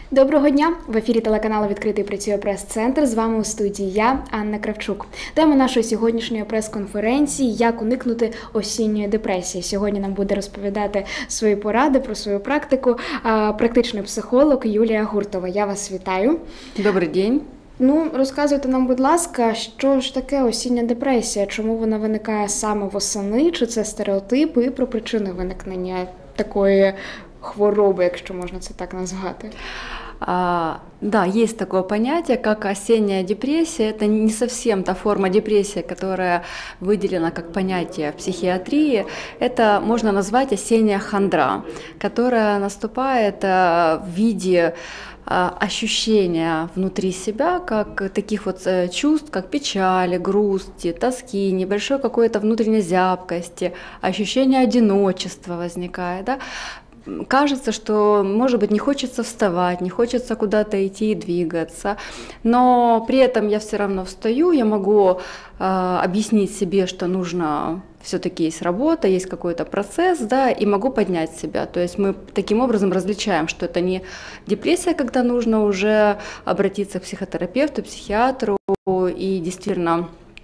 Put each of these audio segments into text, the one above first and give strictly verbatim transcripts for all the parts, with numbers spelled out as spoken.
Доброго дня! В ефірі телеканалу «Відкритий працює прес-центр». З вами у студії я, Анна Кравчук. Тема нашої сьогоднішньої прес-конференції – як уникнути осінньої депресії. Сьогодні нам буде розповідати свої поради про свою практику практичний психолог Юлія Гуртова. Я вас вітаю. Добрий день. Ну, розказуйте нам, будь ласка, що ж таке осіння депресія? Чому вона виникає саме восени? Чи це стереотипи? І про причини виникнення такої хвороби, якщо можна це так назвати. А, да, есть такое понятие, как осенняя депрессия. Это не совсем та форма депрессии, которая выделена как понятие в психиатрии. Это можно назвать осенняя хандра, которая наступает в виде ощущения внутри себя, как таких вот чувств, как печали, грусти, тоски, небольшой какой-то внутренней зябкости, ощущение одиночества возникает, да? Кажется, что, может быть, не хочется вставать, не хочется куда-то идти и двигаться, но при этом я все равно встаю, я могу э, объяснить себе, что нужно, все-таки есть работа, есть какой-то процесс, да, и могу поднять себя. То есть мы таким образом различаем, что это не депрессия, когда нужно уже обратиться к психотерапевту, психиатру и действительно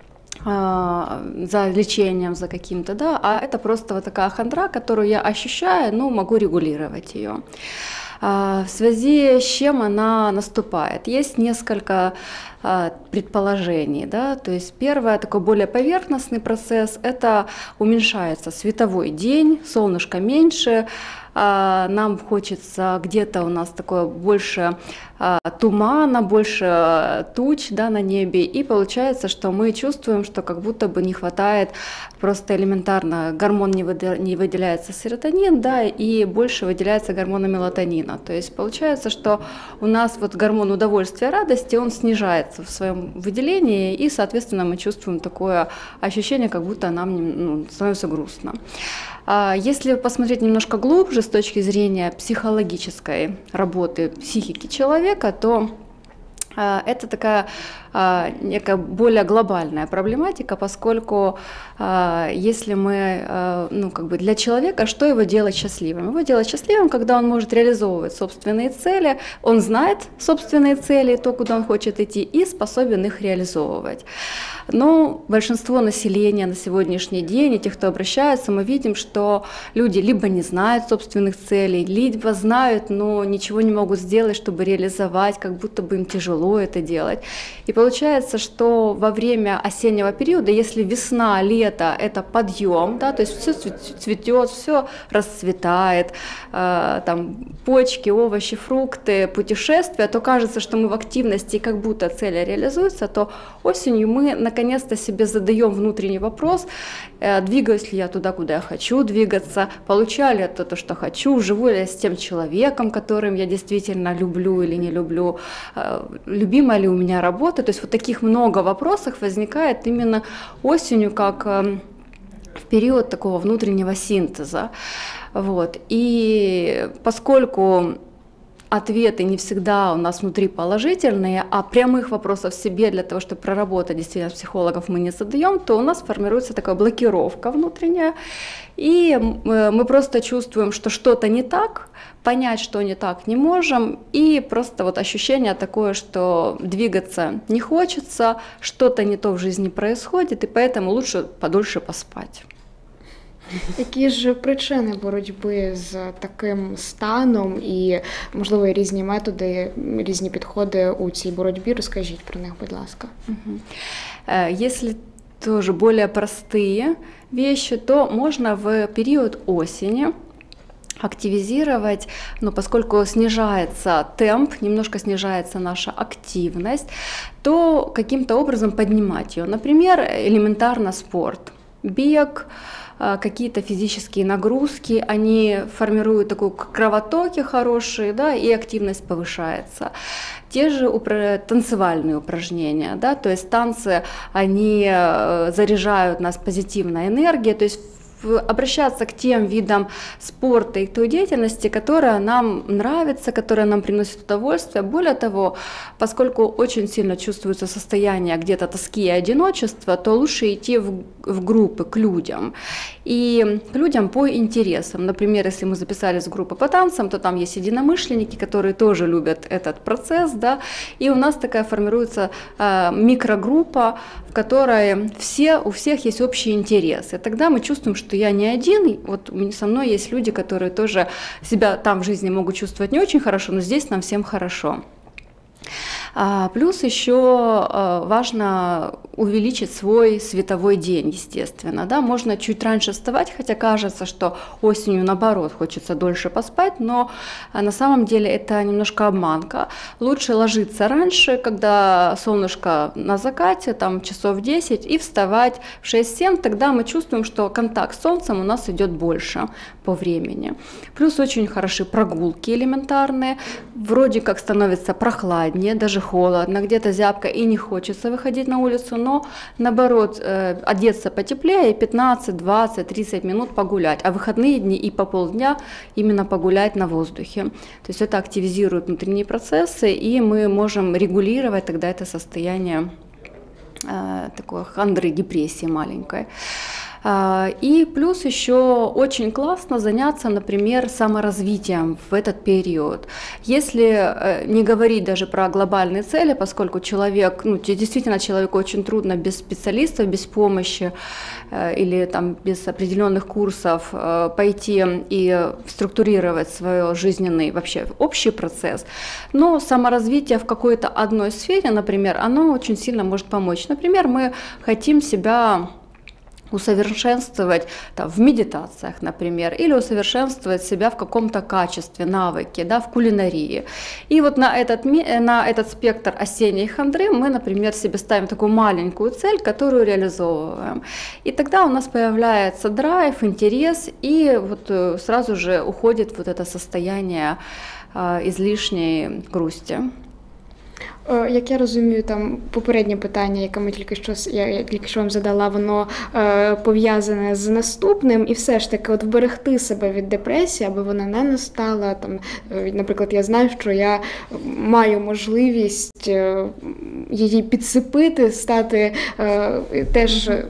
за лечением, за каким-то, да, а это просто вот такая хандра, которую я ощущаю, но могу регулировать ее. В связи с чем она наступает? Есть несколько предположений, да, то есть первое, такой более поверхностный процесс, это уменьшается световой день, солнышко меньше, нам хочется где-то у нас такое больше тумана, больше туч, да, на небе, и получается, что мы чувствуем, что как будто бы не хватает просто элементарно, гормон не, выделя, не выделяется серотонин, да, и больше выделяется гормона мелатонина. То есть получается, что у нас вот гормон удовольствия, радости, он снижается в своем выделении, и, соответственно, мы чувствуем такое ощущение, как будто нам, ну, становится грустно. Если посмотреть немножко глубже с точки зрения психологической работы психики человека, то это такая некая более глобальная проблематика, поскольку если мы, ну, как бы для человека, что его делает счастливым? Его делает счастливым, когда он может реализовывать собственные цели, он знает собственные цели, то, куда он хочет идти, и способен их реализовывать. Но большинство населения на сегодняшний день, и тех, кто обращается, мы видим, что люди либо не знают собственных целей, либо знают, но ничего не могут сделать, чтобы реализовать, как будто бы им тяжело это делать. И получается, что во время осеннего периода, если весна, лето – это подъем, да, то есть все цветет, все расцветает, э, там почки, овощи, фрукты, путешествия, то кажется, что мы в активности, как будто цели реализуются, то осенью мы наконец-то себе задаем внутренний вопрос, э, двигаюсь ли я туда, куда я хочу двигаться, получаю ли я то, что хочу, живу ли я с тем человеком, которым я действительно люблю или не люблю, э, любимая ли у меня работа. То есть вот таких много вопросов возникает именно осенью, как э, в период такого внутреннего синтеза. Вот. И поскольку ответы не всегда у нас внутри положительные, а прямых вопросов себе для того, чтобы проработать действительно психологов, мы не задаем, то у нас формируется такая блокировка внутренняя, и мы просто чувствуем, что что-то не так, понять, что не так, не можем, и просто вот ощущение такое, что двигаться не хочется, что-то не то в жизни происходит, и поэтому лучше подольше поспать. Які ж причини боротьби з таким станом і, можливо, різні методи, різні підходи у цій боротьбі? Розкажіть про них, будь ласка. Если тоже более простые вещи, то можно в период осени активизировать, ну, поскольку снижается темп, немножко снижается наша активность, то каким-то образом поднимать ее. Например, элементарно спорт, бег, какие-то физические нагрузки, они формируют такой кровотоки хорошие, да, и активность повышается. Те же упра- танцевальные упражнения, да, то есть танцы, они заряжают нас позитивной энергией, то есть в, обращаться к тем видам спорта и той деятельности, которая нам нравится, которая нам приносит удовольствие. Более того, поскольку очень сильно чувствуется состояние где-то тоски и одиночества, то лучше идти в, в группы к людям. И к людям по интересам. Например, если мы записались в группу по танцам, то там есть единомышленники, которые тоже любят этот процесс, да, и у нас такая формируется э, микрогруппа, в которой все, у всех есть общие интересы. Тогда мы чувствуем, что я не один, вот со мной есть люди, которые тоже себя там в жизни могут чувствовать не очень хорошо, но здесь нам всем хорошо. А, плюс еще а, важно увеличить свой световой день, естественно. Да? Можно чуть раньше вставать, хотя кажется, что осенью наоборот хочется дольше поспать, но а, на самом деле это немножко обманка. Лучше ложиться раньше, когда солнышко на закате, там часов десять, и вставать в шесть-семь, тогда мы чувствуем, что контакт с солнцем у нас идет больше по времени. Плюс очень хороши прогулки элементарные, вроде как становится прохладнее, даже холодно, где-то зябко и не хочется выходить на улицу, но наоборот э, одеться потеплее и пятнадцать, двадцать, тридцать минут погулять, а в выходные дни и по полдня именно погулять на воздухе. То есть это активизирует внутренние процессы, и мы можем регулировать тогда это состояние э, такой хандры, депрессии маленькой. И плюс еще очень классно заняться, например, саморазвитием в этот период. Если не говорить даже про глобальные цели, поскольку человек, ну, действительно человеку очень трудно без специалистов, без помощи или там, без определенных курсов пойти и структурировать свой жизненный вообще общий процесс, но саморазвитие в какой-то одной сфере, например, оно очень сильно может помочь. Например, мы хотим себя усовершенствовать там, в медитациях, например, или усовершенствовать себя в каком-то качестве, навыке, да, в кулинарии. И вот на этот, на этот спектр осенней хандры мы, например, себе ставим такую маленькую цель, которую реализовываем. И тогда у нас появляется драйв, интерес, и вот сразу же уходит вот это состояние э, излишней грусти. Як я розумію, там попереднє питання, яке ми тільки що я, я тільки що вам задала, воно е, пов'язане з наступним, і все ж таки, от вберегти себе від депресії, аби вона не настала. Там, е, наприклад, я знаю, що я маю можливість е, її підсипити, стати е, теж. Mm-hmm.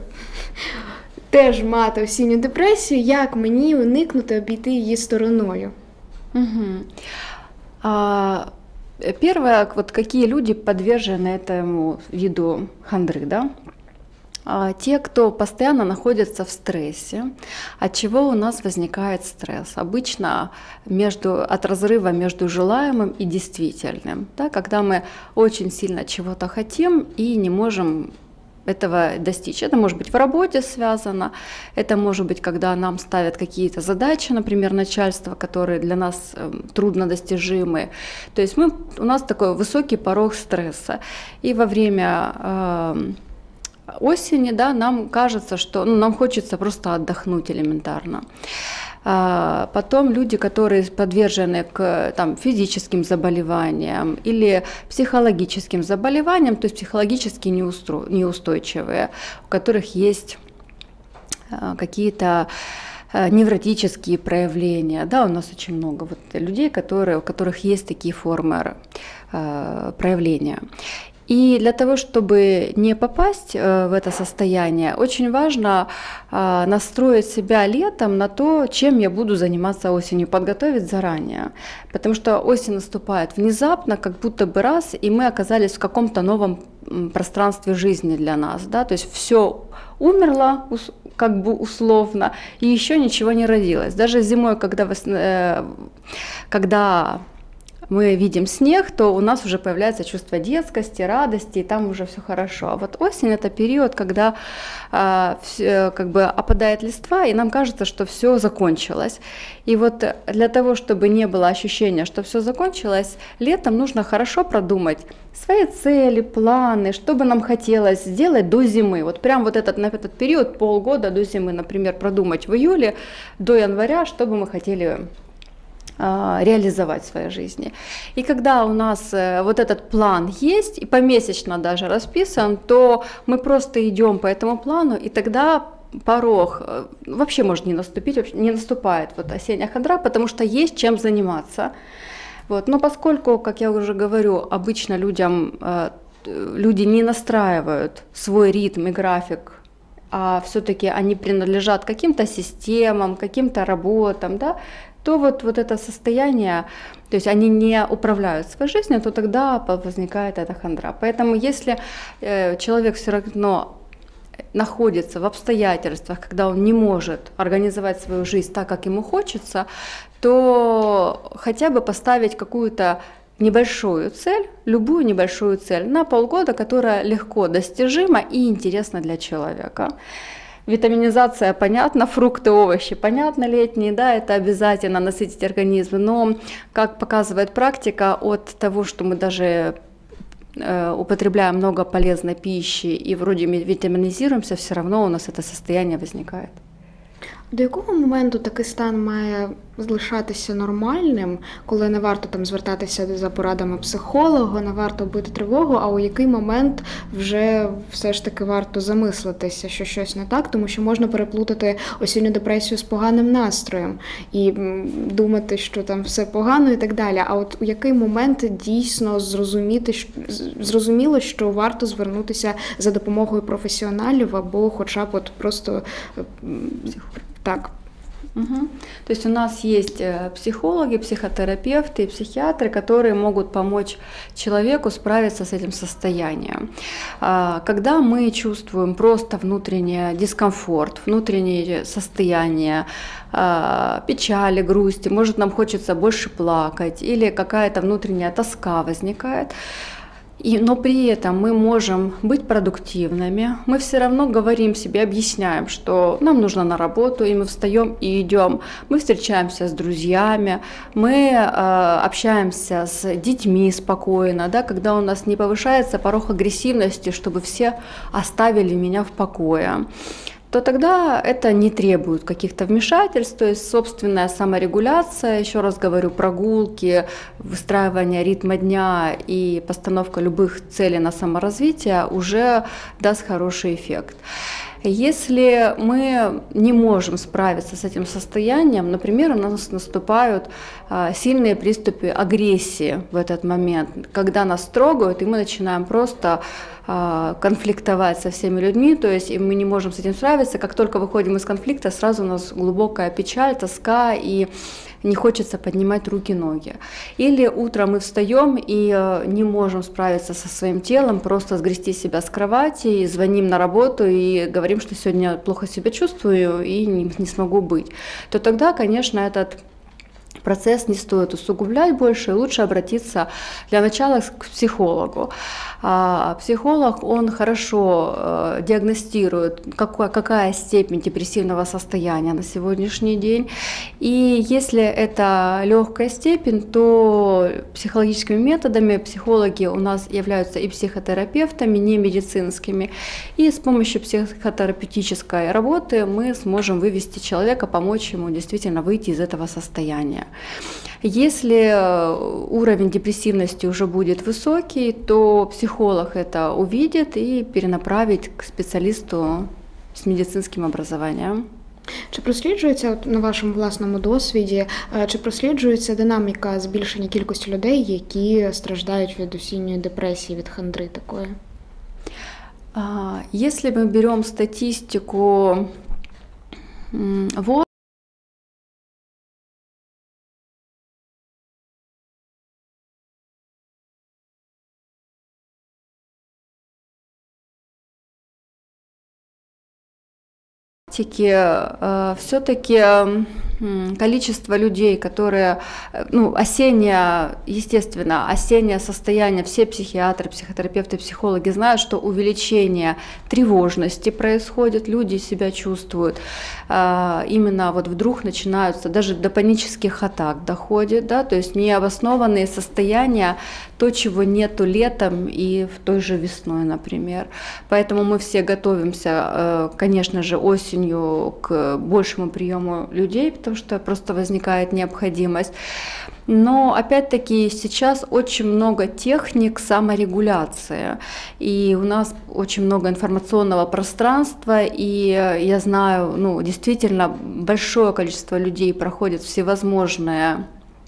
теж мати осінню депресію, як мені уникнути, обійти її стороною? Mm-hmm. А... Первое, вот какие люди подвержены этому виду хандры, да? А те, кто постоянно находится в стрессе. От чего у нас возникает стресс? Обычно между, от разрыва между желаемым и действительным, да? Когда мы очень сильно чего-то хотим и не можем этого достичь. Это может быть в работе связано, это может быть, когда нам ставят какие-то задачи, например, начальство, которые для нас э, труднодостижимы. То есть мы, у нас такой высокий порог стресса. И во время э, осени, да, нам кажется, что ну, нам хочется просто отдохнуть элементарно. Потом люди, которые подвержены к там, физическим заболеваниям или психологическим заболеваниям, то есть психологически неустойчивые, у которых есть какие-то невротические проявления. Да, у нас очень много вот людей, которые, у которых есть такие формы проявления. И для того, чтобы не попасть в это состояние, очень важно настроить себя летом на то, чем я буду заниматься осенью, подготовить заранее. Потому что осень наступает внезапно, как будто бы раз, и мы оказались в каком-то новом пространстве жизни для нас. Да? То есть все умерло, как бы условно, и еще ничего не родилось. Даже зимой, когда, когда мы видим снег, то у нас уже появляется чувство детскости, радости, и там уже все хорошо. А вот осень – это период, когда э, все, как бы опадает листва, и нам кажется, что все закончилось. И вот для того, чтобы не было ощущения, что все закончилось, летом нужно хорошо продумать свои цели, планы, что бы нам хотелось сделать до зимы. Вот прям вот этот, на этот период, полгода до зимы, например, продумать в июле до января, что бы мы хотели реализовать в своей жизни. И когда у нас вот этот план есть, и помесячно даже расписан, то мы просто идем по этому плану, и тогда порог э, вообще может не наступить, вообще не наступает вот осенняя хандра, потому что есть чем заниматься. Вот. Но поскольку, как я уже говорю, обычно людям, э, люди не настраивают свой ритм и график, а все-таки они принадлежат каким-то системам, каким-то работам, да, то вот, вот это состояние, то есть они не управляют своей жизнью, то тогда возникает эта хандра. Поэтому если э, человек все равно находится в обстоятельствах, когда он не может организовать свою жизнь так, как ему хочется, то хотя бы поставить какую-то небольшую цель, любую небольшую цель на полгода, которая легко достижима и интересна для человека. Витаминизация, понятно, фрукты, овощи, понятно, летние, да, это обязательно насытить организм, но, как показывает практика, от того, что мы даже э, употребляем много полезной пищи и вроде витаминизируемся, все равно у нас это состояние возникает. До якого моменту такий стан має залишатися нормальним, коли не варто там звертатися за порадами психолога, не варто бити тривогу, а у який момент вже все ж таки варто замислитися, що щось не так, тому що можна переплутати осінню депресію з поганим настроєм і думати, що там все погано і так далі. А от у який момент дійсно зрозуміти, зрозуміло, що варто звернутися за допомогою професіоналів або хоча б от просто так. Угу. То есть у нас есть психологи, психотерапевты и психиатры, которые могут помочь человеку справиться с этим состоянием. Когда мы чувствуем просто внутренний дискомфорт, внутреннее состояние печали, грусти, может, нам хочется больше плакать или какая-то внутренняя тоска возникает, И, но при этом мы можем быть продуктивными, мы все равно говорим себе, объясняем, что нам нужно на работу, и мы встаем и идем. Мы встречаемся с друзьями, мы э, общаемся с детьми спокойно, да, когда у нас не повышается порог агрессивности, чтобы все оставили меня в покое, то тогда это не требует каких-то вмешательств, то есть собственная саморегуляция, еще раз говорю, прогулки, выстраивание ритма дня и постановка любых целей на саморазвитие уже даст хороший эффект. Если мы не можем справиться с этим состоянием, например, у нас наступают сильные приступы агрессии в этот момент, когда нас трогают, и мы начинаем просто конфликтовать со всеми людьми, то есть и мы не можем с этим справиться. Как только выходим из конфликта, сразу у нас глубокая печаль, тоска, и не хочется поднимать руки-ноги. Или утром мы встаем и не можем справиться со своим телом, просто сгрести себя с кровати, и звоним на работу и говорим, что сегодня плохо себя чувствую и не, не смогу быть. То тогда, конечно, этот процесс не стоит усугублять больше, лучше обратиться для начала к психологу. А психолог, он хорошо э, диагностирует, какой, какая степень депрессивного состояния на сегодняшний день. И если это легкая степень, то психологическими методами психологи у нас являются и психотерапевтами, не медицинскими. И с помощью психотерапевтической работы мы сможем вывести человека, помочь ему действительно выйти из этого состояния. Если уровень депрессивности уже будет высокий, то психолог это увидит и перенаправит к специалисту з медицинським образованием. Чи просліджується на вашому власному досвіді, чи просліджується динаміка збільшення кількості людей, які страждають від осінньої депресії, від хандри такої? Если мы берем статистику вот все-таки количество людей, которые, ну, осеннее, естественно, осеннее состояние, все психиатры, психотерапевты, психологи знают, что увеличение тревожности происходит, люди себя чувствуют, именно вот вдруг начинаются, даже до панических атак доходит, да, то есть необоснованные состояния, то, чего нету летом и в той же весной, например. Поэтому мы все готовимся, конечно же, осенью к большему приему людей, потому что просто возникает необходимость. Но опять-таки сейчас очень много техник саморегуляции, и у нас очень много информационного пространства, и я знаю, ну, действительно большое количество людей проходит всевозможные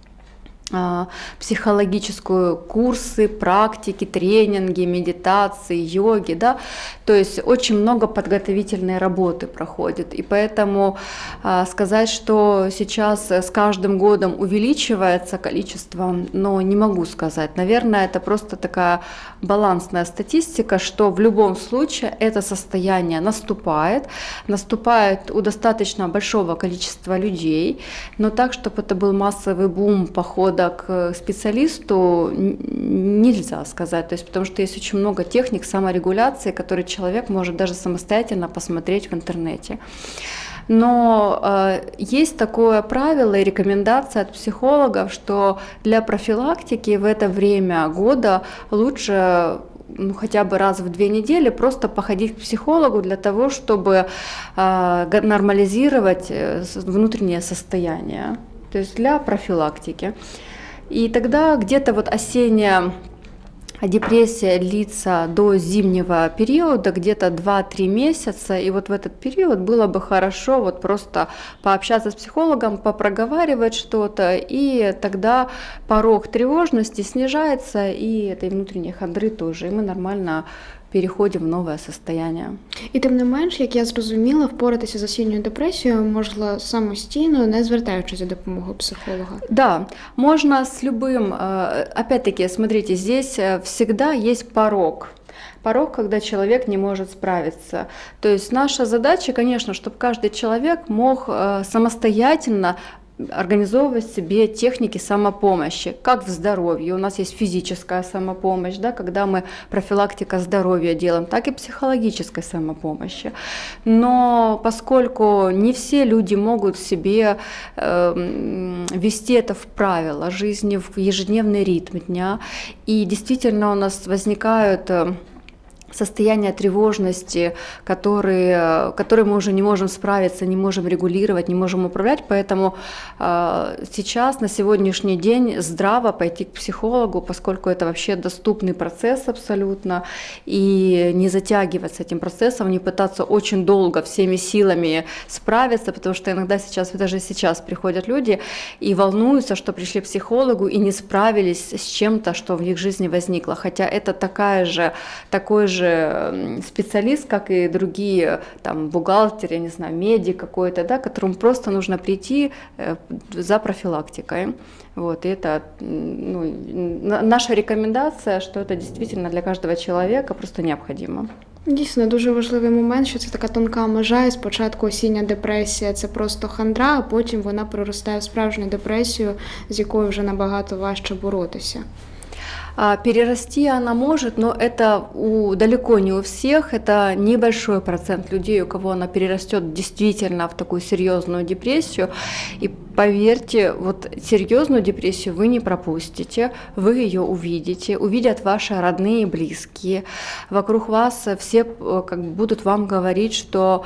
психологические курсы, практики, тренинги, медитации, йоги, да, то есть очень много подготовительной работы проходит, и поэтому а, сказать, что сейчас с каждым годом увеличивается количество, но не могу сказать, наверное, это просто такая балансная статистика, что в любом случае это состояние наступает, наступает у достаточно большого количества людей, но так, чтобы это был массовый бум похода к специалисту, нельзя сказать, то есть, потому что есть очень много техник саморегуляции, которые человек может даже самостоятельно посмотреть в интернете. Но э, есть такое правило и рекомендация от психологов, что для профилактики в это время года лучше ну, хотя бы раз в две недели просто походить к психологу для того, чтобы э, нормализировать внутреннее состояние, то есть для профилактики. И тогда где-то вот осенняя депрессия длится до зимнего периода, где-то два-три месяца, и вот в этот период было бы хорошо вот просто пообщаться с психологом, попроговаривать что-то, и тогда порог тревожности снижается, і этой внутренней хандри тоже, і ми нормально переходимо в нове состояние. І тим не менш, як я зрозуміла, впоратися з осінньою депресією можна самостійно, не звертаючись за допомогою психолога. Да, можно с любым, опять-таки, смотрите, здесь всегда есть порог. Порог, когда человек не может справиться. То есть наша задача, конечно, чтобы каждый человек мог самостоятельно организовывать себе техники самопомощи, как в здоровье. У нас есть физическая самопомощь, да, когда мы профилактика здоровья делаем, так и психологической самопомощи. Но поскольку не все люди могут себе э, ввести это в правила жизни, в ежедневный ритм дня, и действительно у нас возникают состояние тревожности, которые, которые мы уже не можем справиться, не можем регулировать, не можем управлять, поэтому э, сейчас, на сегодняшний день, здраво пойти к психологу, поскольку это вообще доступный процесс абсолютно, и не затягивать с этим процессом, не пытаться очень долго всеми силами справиться, потому что иногда сейчас, даже сейчас приходят люди и волнуются, что пришли к психологу и не справились с чем-то, что в их жизни возникло, хотя это такая же, такой же специалист, как и другие, там, бухгалтер, я не знаю, медик какой-то, да, которому просто нужно прийти за профилактикой. Вот, и это ну, наша рекомендация, что это действительно для каждого человека просто необходимо. Дійсно, дуже важливий момент, що це така тонка межа, і спочатку осіння депресія – це просто хандра, а потім вона проростає в справжню депресію, з якою вже набагато важче боротися. Перерасти она может, но это у, далеко не у всех, это небольшой процент людей, у кого она перерастет действительно в такую серьезную депрессию. И поверьте, вот серьезную депрессию вы не пропустите, вы ее увидите, увидят ваши родные и близкие. Вокруг вас все как бы будут вам говорить, что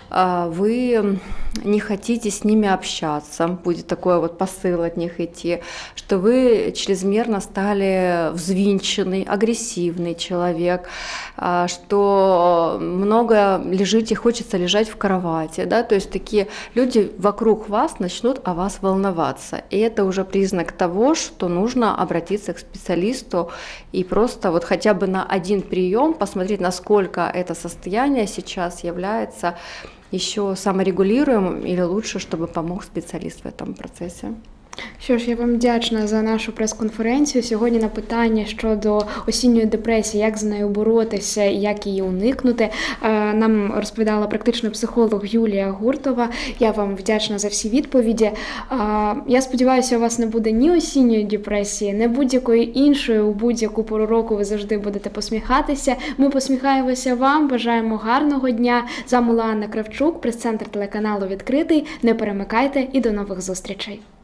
вы не хотите с ними общаться, будет такой вот посыл от них идти, что вы чрезмерно стали взвинченный, агрессивный человек, что много лежите, хочется лежать в кровати, да, то есть такие люди вокруг вас начнут о вас волноваться, и это уже признак того, что нужно обратиться к специалисту и просто вот хотя бы на один прием посмотреть, насколько это состояние сейчас является еще саморегулируемым, или лучше, чтобы помог специалист в этом процессе. Що ж, я вам вдячна за нашу прес-конференцію. Сьогодні на питання щодо осінньої депресії, як з нею боротися і як її уникнути, нам розповідала практичний психолог Юлія Гуртова. Я вам вдячна за всі відповіді. Я сподіваюся, у вас не буде ні осінньої депресії, ні будь-якої іншої. У будь-яку пору року ви завжди будете посміхатися. Ми посміхаємося вам, бажаємо гарного дня. З вами була Анна Кравчук, прес-центр телеканалу «Відкритий». Не перемикайте і до нових зустрічей.